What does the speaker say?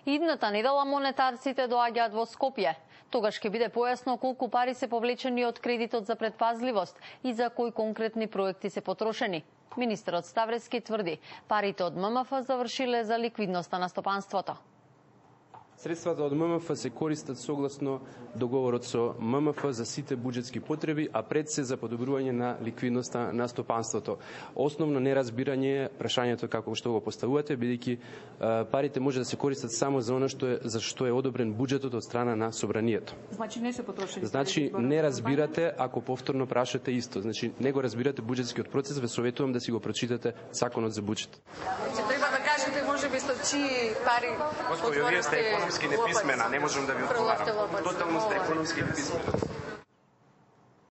Идната недела монетарците доаѓаат во Скопје. Тогаш ќе биде појасно колку пари се повлечени од кредитот за предпазливост и за кои конкретни проекти се потрошени. Министерот Ставрески тврди, парите од ММФ завршиле за ликвидноста на стопанството. Средствата од ММФ се користат согласно договорот со ММФ за сите буџетски потреби, а пред се за подобрување на ликвидноста на стопанството. Основно неразбирање е прашањето како што го поставувате, бидејќи парите може да се користат само за она за што е одобрен буџетот од страна на собранието. Значи не се потрошени. Значи не разбирате ако повторно прашате исто. Значи не го разбирате буџетскиот процес, ве советувам да си го прочитате законот за буџет. Треба да кажете можеби со чии пари Господи, вие сте економски неписмена, не можам да ви одговарам. Тотално сте економски неписмена.